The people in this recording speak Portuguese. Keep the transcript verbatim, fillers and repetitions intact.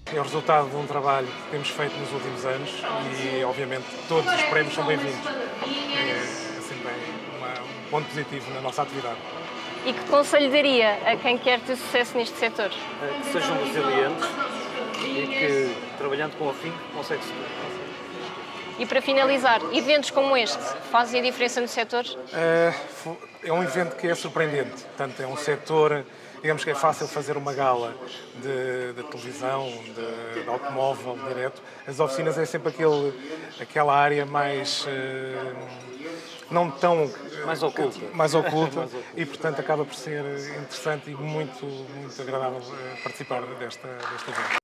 É o resultado de um trabalho que temos feito nos últimos anos e, obviamente, todos os prémios são bem-vindos. É, é sempre uma, um ponto positivo na nossa atividade. E que conselho daria a quem quer ter sucesso neste setor? Que sejam resilientes e que, trabalhando com afinco, consegue-se tudo. E para finalizar, eventos como este fazem a diferença no setor? É um evento que é surpreendente. Portanto, é um setor, digamos que é fácil fazer uma gala de, de televisão, de, de automóvel direto. As oficinas é sempre aquele, aquela área mais... não tão... Mais oculta. Mais oculta e, portanto, acaba por ser interessante e muito, muito agradável participar desta, desta evento.